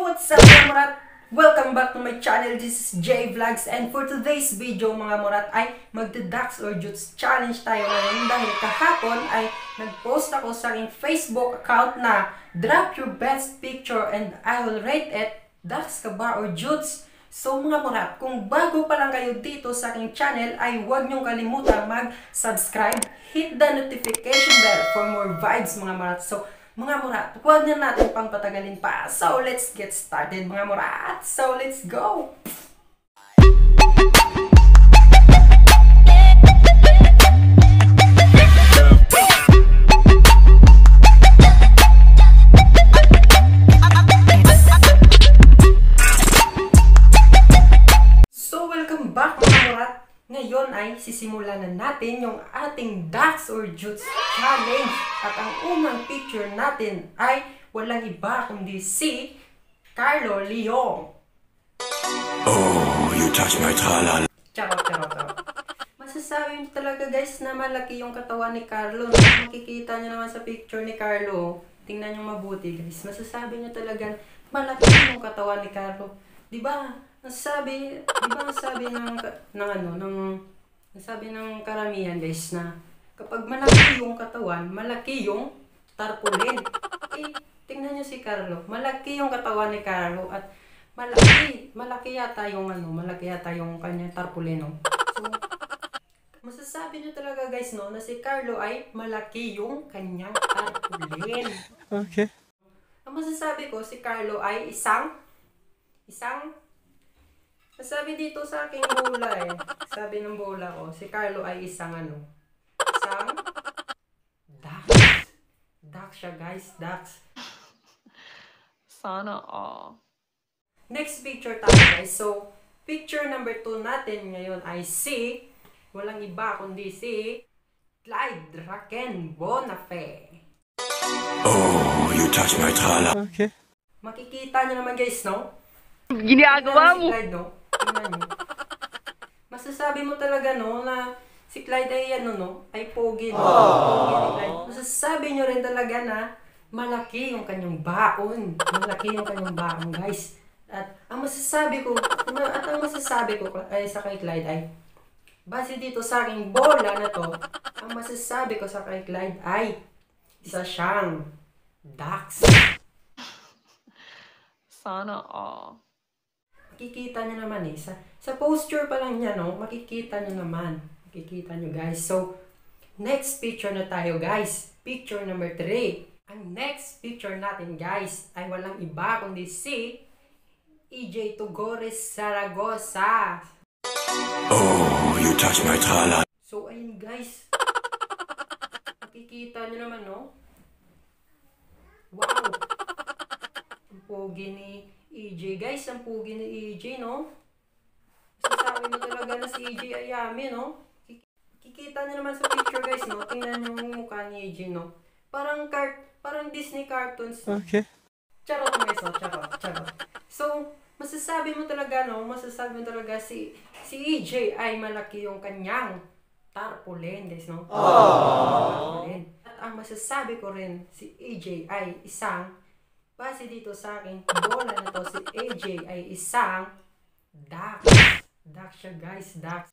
What's up mga Murat? Welcome back to my channel. This is J Vlogs, and for today's video mga Murat ay magda-Dax or Jutes challenge tayo ngayon dahil kahapon ay nag-post ako sa aking Facebook account na drop your best picture and I will rate it. Dax ka ba or Jutes? So mga Murat, kung bago pa lang kayo dito sa aking channel ay huwag niyong kalimutang mag-subscribe, hit the notification bell for more vibes mga Murat. So mga Murat, huwag na natin pang patagalin pa. So let's get started mga Murat. So let's go! So welcome back mga Murat. Ngayon ay sisimulan na natin yung ating Dax or Jutes challenge. At ang unang picture natin ay walang iba kundi si Carlo Leong. Oh, you touch my tralala. Charot. Masasabi mo talaga guys na malaki yung katawan ni Carlo. Makikita nyo naman sa picture ni Carlo. Tingnan nyo mabuti guys. Masasabi nyo talaga malaki yung katawan ni Carlo. Diba? Nasabi ng karamihan guys na kapag malaki yung katawan, malaki yung tarpaulin. Eh, tingnan nyo si Carlo. Malaki yung katawan ni Carlo at malaki yata yung kanyang tarpaulin, no? So, masasabi nyo talaga guys, no, na si Carlo ay malaki yung kanyang tarpaulin. Okay. Ang masasabi ko, si Carlo ay isang sabi dito sa aking bola sabi ng bola ko, si Carlo ay isang Dax. Dax siya guys, Dax. Sana all. Next picture tayo guys. So, picture number 2 natin ngayon ay si, walang iba kundi si Clyde Raken Bonafe. Oh, you touch my tralala. Okay. Makikita nyo naman guys, no? Ginagawa mo! Si Clyde, no? Tingnan nyo. Masasabi mo talaga, no, na si Clyde ay ay pogi, no? Pogi ni Clyde. Masasabi nyo rin talaga na malaki yung kanyang baon. Malaki yung kanyang baon, guys. At ang masasabi ko ay sa kay Clyde ay, base dito sa aking bola na to, ang masasabi ko sa kay Clyde ay, isa siyang Dax. Sana all. Makikita nyo naman sa posture pa lang niya, no? Makikita nyo naman. Makikita nyo guys. So, next picture na tayo guys. Picture number 3. Ang next picture natin guys ay walang iba kundi si EJ Tugores Zaragoza. Oh, you touch my tralala. So, ayun guys. Makikita nyo naman, no? Wow! Ang pogi ni EJ guys, ang pugi ni EJ, no? Sasabi mo talaga na si EJ ay yummy, no? Kikita niyo naman sa picture guys, no? Tingnan niyo yung mukha ni EJ, no? Parang Disney cartoons. Okay. Charot guys, no? Charot. So, masasabi mo talaga si EJ ay malaki yung kanyang tarpaulin, guys, no? Tarpaulin. At ang masasabi ko rin, si EJ ay isang, base dito sa akin, bola na to, si AJ ay isang Dax. Dax siya guys, Dax.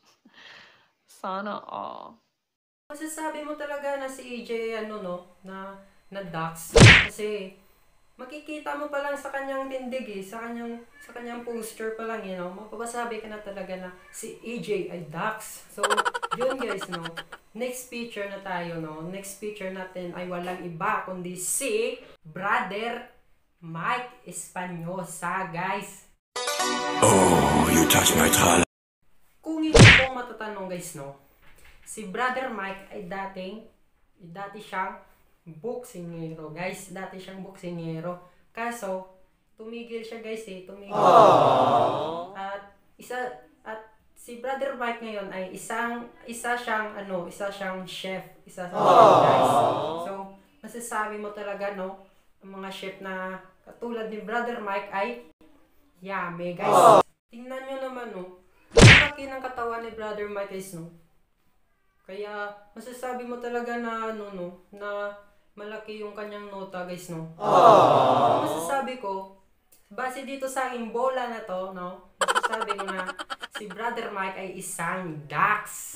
Sana all. Masasabi mo talaga na si AJ, na Dax. Kasi, makikita mo pa lang sa kanyang tindig sa kanyang poster pa lang, mapapasabi ka na talaga na si AJ ay Dax. So, yun guys, no? Next picture na tayo, no? Next picture natin ay walang iba kundi si Brother Mike Espanosa, guys. Oh, you touch my tralala. Kung hindi po matatanong, guys, no? Si Brother Mike ay dati siyang boksingero, guys. Dati siyang boksingero. Kaso, tumigil siya, guys, tumigil. At si Brother Mike ngayon ay isa siyang chef, guys. So, masasabi mo talaga, no, ang mga chef na katulad ni Brother Mike ay yummy, guys. Tingnan nyo naman, no, ang laki ng katawan ni Brother Mike, guys, no. Kaya, masasabi mo talaga na, na malaki yung kanyang nota, guys, no? Ang masasabi ko, base dito sa aking bola na to, no, masasabi ko na si Brother Mike ay isang Dax.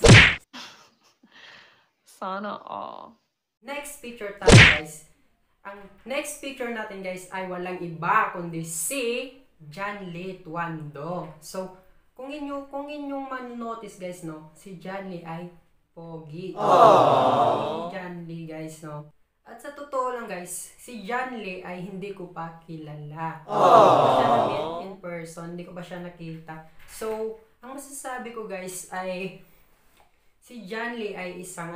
Sana all. Next picture tayo, guys. Ang next picture natin, guys, ay walang iba kundi si John Lee Tuando. So, kung inyong manonotice, guys, no, si John Lee ay pogi. Si John Lee, guys, no. At sa totoo lang, guys, si John Lee ay hindi ko pa kilala. Hindi ko pa siya na-meet in person, hindi ko pa siya nakita. So, ang masasabi ko, guys, ay si John Lee ay isang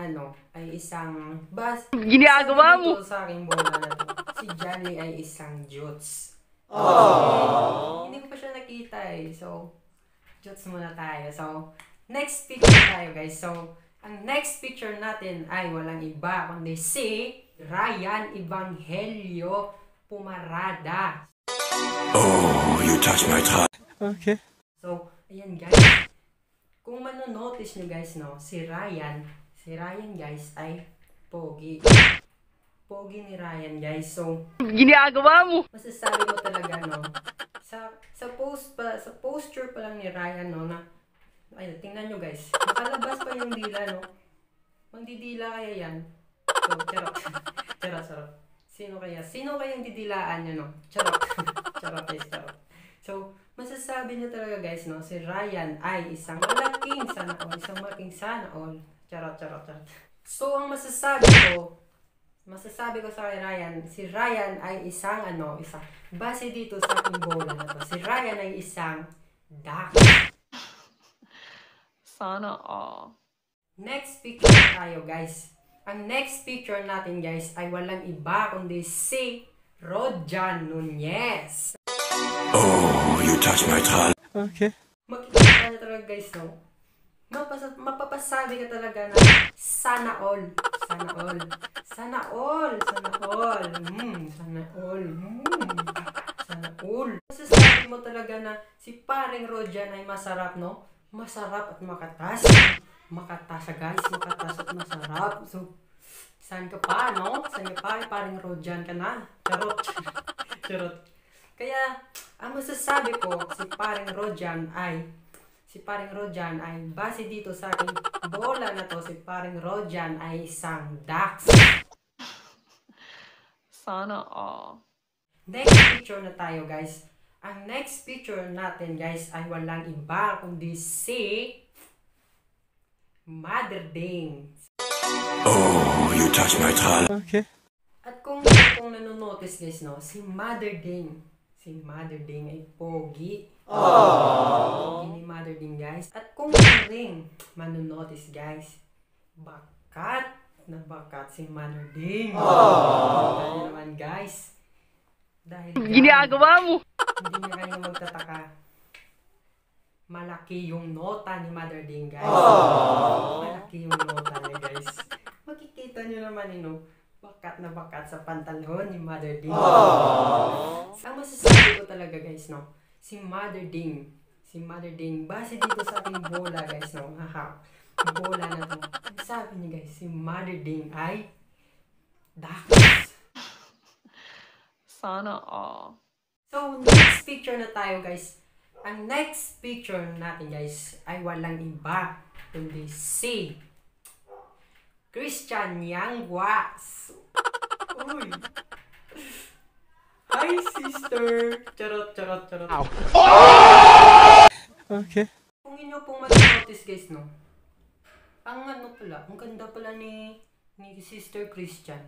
Ginagawa mo? Sa aking bola na to, si John Lee ay isang Jots. Hindi ko pa siya nakita eh. So, Jots muna tayo. So, next picture tayo, guys. So, ang next picture natin ay walang iba kundi si Ryan Evangelio Pumarada. Oh, you touch my tra... Okay. So, ayan, guys. Kung manonotice nyo, guys, no, si Ryan, guys, ay pogi. Pogi ni Ryan, guys. So, Ginagawa mo? masasabi mo talaga, no, sa posture pa lang ni Ryan, no, na, ay, tingnan nyo, guys, nakalabas pa yung dila, no. Magdidila kaya yan. So, charot. Charot. Sino kayang didilaan nyo, no? Charot. Charot, guys, charot. So, masasabi nyo talaga, guys, no, si Ryan ay isang malaking sana all. Charot. So, ang masasabi ko sa Ryan, si Ryan ay isang base dito sa aking bola na to, si Ryan ay isang Dax. Sana all. Next picture tayo, guys. Ang next picture natin, guys, ay walang iba kundi si Rodjan Nunez. Oh, you touch my tra... Okay. Makikita niyo talaga, guys, no? Mapapasabi ka talaga na sana all. Masasabi mo talaga na si paring Rodjan ay masarap, no? Masarap at makatas. Makatas, guys. Makatas at masarap. So, saan ka pa, no? Saan ka pa? Paring Rodjan ka na. Charot. Kaya, ang masasabi ko, si paring Rodjan ay base dito sa aking bola na to, si paring Rodjan ay isang Dax. Sana all. Next picture na tayo, guys. Ang next picture natin, guys, ay walang iba kundi si Mother Ding. Oh, you touch my tra... Okay. At kung nanonotice, guys, no, si Mother Ding ay pogi. Pogi ni Mother Ding, guys. At kung ring manonotice, guys, bakat si Mother Ding. Dahil naman, guys, Ginagawa mo? hindi na kayo magtataka. Malaki yung nota ni Mother Ding, guys. Malaki yung nota niya, guys. Makikita nyo naman, bakat na bakat sa pantalon ni Mother Ding. Ang masasabi ko talaga, guys, no, si Mother Ding, base dito sa ating bola, guys, no, bola na to. Ang sabi niya, guys, si Mother Ding ay Dax. Sana all. So, next picture na tayo, guys. Ang next picture natin, guys, ay walang iba kundi si Christian Yanguas. Uy. Hi, sister. Charot. Okay. Kung inyo pong mag-notice, guys, no, ang ganda pala ni Sister Christian.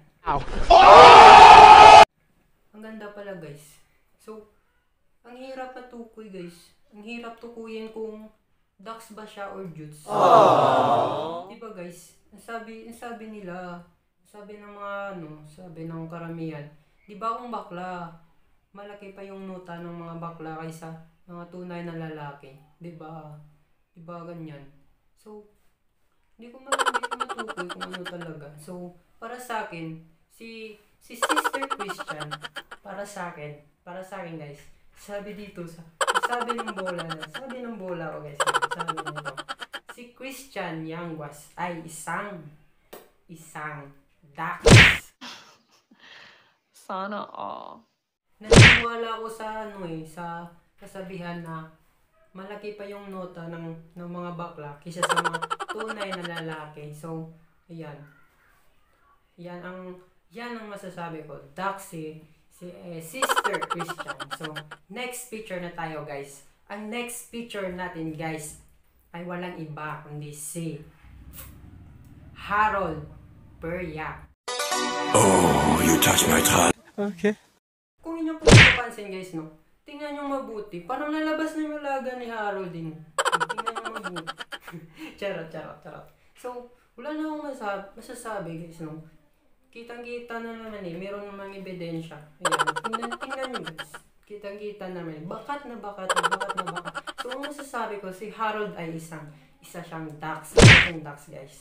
Ang ganda pala, guys. So, ang hirap matukoy, guys. Ang hirap tukuyin kung Dax ba siya or Jutes. Diba, guys? Ang sabi nila, sabi ng karamihan, di ba kung bakla, malaki pa yung nota ng mga bakla kaysa mga tunay na lalaki. Di ba ganyan? So, hindi ko matukoy kung ano talaga. So, para sa akin, si Sister Christian, para sa akin, guys, sabi ng bola ko, guys, sabi nito, si Christian Yanguas ay isang Dax. Sana all. naniniwala ako sa sa kasabihan na malaki pa yung nota ng mga bakla kaysa sa mga tunay na lalaki. So, ayan. Yan ang masasabi ko. Daxy, Sister Christian. So, next picture na tayo, guys. Ang next picture natin, guys, ay walang iba kundi si Harold Perea. Oh, you touch my tra. Okay. Kung inyong pumapansin, guys, no? Tingnan nyo mabuti. Parang lalabas na yung laga ni Harold din. Tingnan nyo mabuti. Charot. So, wala na akong masasabi, guys, no? Kitang-kita na naman meron namang ebidensya. Ayan, tingnan nyo, guys. Kitang-kita naman. Bakat na bakat. So, ang masasabi ko, si Harold ay isa siyang Dax. Guys.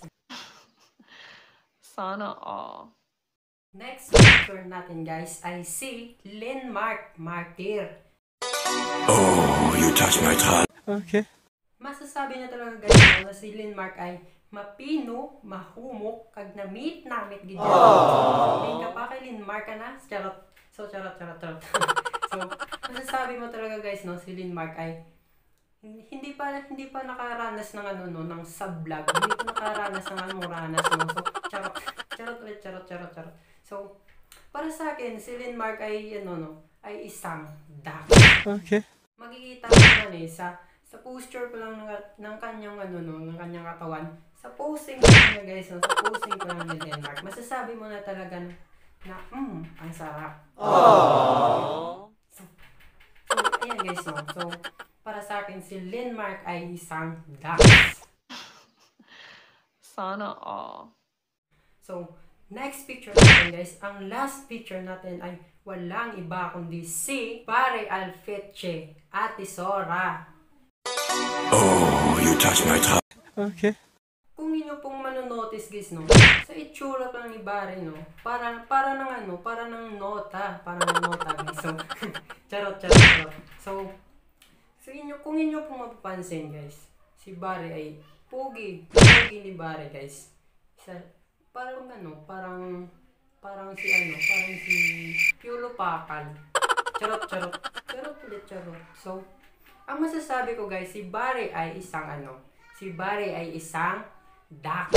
Sana all. Next picture natin, guys, ay si Linmark Martir. Oh, you touch my tra. Okay. Masasabi niya talaga, guys, na si Linmark ay mapino, mahumok, kag namit gid. May ka pa kay Linmark na? Charot. So, masasabi mo talaga, guys, no, si Linmark ay hindi pa nakaranas ng ng sub-vlog. Hindi pa nakaranas ng ranas, no. So, charot. So, para sa akin, si Linmark ay ay isang Dax. Okay. Makikita mo naman sa posture pa lang ng kanyang ng kanyang katawan. Sa posing pa lang, guys, no, sa posing pa lang ni Linmark. Masasabi mo na talaga na ang sarap. So, ayan, guys, no. So, para sa akin, si Linmark ay isang Dax. Sana all. So, next picture natin, guys. Ang last picture natin ay walang iba kundi si Pare Alfeche, Ate Sora. Oh, you touch my tra. Okay. Kung inyo pong manonotice, guys, no, sa itsura pa ni Pare, no, para ng nota, guys. So, charot. So, kung inyo pong mapapansin, guys, si Pare ay pogi ni Pare, guys. Parang si Piolo Pakal. Charot. So, ang masasabi ko, guys, si Pare ay isang Dax.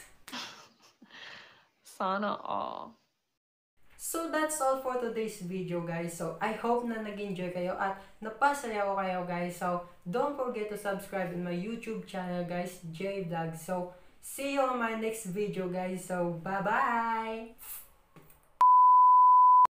Sana all. So that's all for today's video, guys. So I hope na nag-enjoy kayo at napasaya ko kayo, guys. So don't forget to subscribe in my YouTube channel, guys, J Vlog. So see you on my next video, guys. So bye-bye!